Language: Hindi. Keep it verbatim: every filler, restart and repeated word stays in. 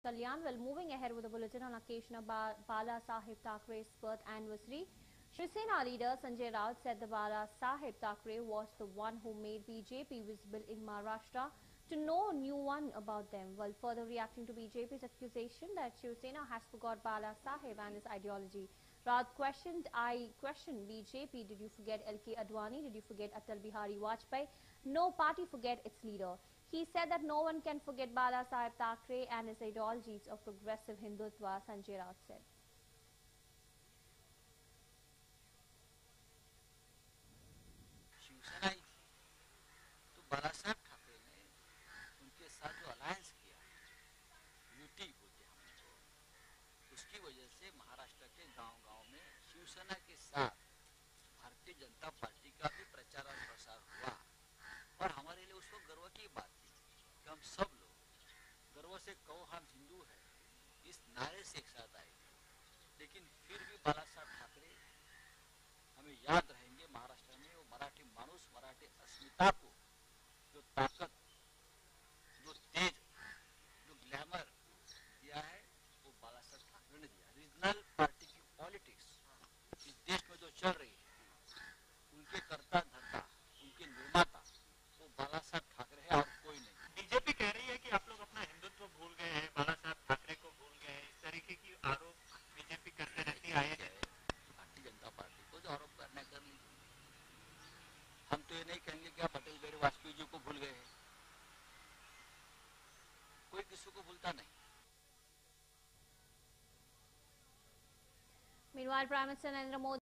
Kalyan. Well, moving ahead with the bulletin on occasion of ba Bala Sahib Thakrae's birth anniversary, Shiv Sena leader Sanjay Raut said the Bala Sahib Thackeray was the one who made B J P visible in Maharashtra. To no new one about them. While further reacting to B J P's accusation that Shiv Sena has forgot Bala Sahib and his ideology, Raut questioned, I question B J P, did you forget L K Advani, did you forget Atal Bihari Vajpayee? No party forget its leader. He said that no one can forget Bala Sahib Thackeray and his ideologies of progressive Hindutva, Sanjay Raut said. Shiv Sena ही थी तो बाला साहब ठाकरे ने उनके साथ जो अलायंस किया, यूटी बोलते हैं हमको, उसकी वजह से महाराष्ट्र के गांव-गांव में शिवसेना के साथ भारतीय जनता पार्टी का भी प्रचार और प्रसार हुआ और हमारे लिए उसको गर्व की बात थी कि हम सब लोग गर्व से कहो हम हिंदू हैं इस नारे से एक साथ आए थे। लेकिन फिर भी बाला साहब ठाकरे हमें याद रहेंगे। महाराष्ट्र में वो मराठी मानुस, मराठी अस्मिता को जो ताकत, जो तेज, जो ग्लैमर दिया है वो बाला साहब ठाकरे ने दिया। रीजनल पार्टी की पॉलिटिक्स इस देश में जो चल रही है, उनके कर्ता धर्ता, उनके निर्माता वो बाला साहब ठाकरे है और कोई नहीं। बीजेपी कह रही है कि आप लोग अपना हिंदुत्व भूल गए हैं, बाला साहब ठाकरे को भूल गए हैं, इस तरीके की आरोप बीजेपी करते रहती आए हैं। भारतीय जनता पार्टी को जो आरोप करना कर लीजिए। हम तो ये नहीं कहेंगे कि आप अटल बिहारी वाजपेयी जी को भूल गए हैं, कोई किसी को भूलता नहीं। Meanwhile, Prime Minister Narendra Modi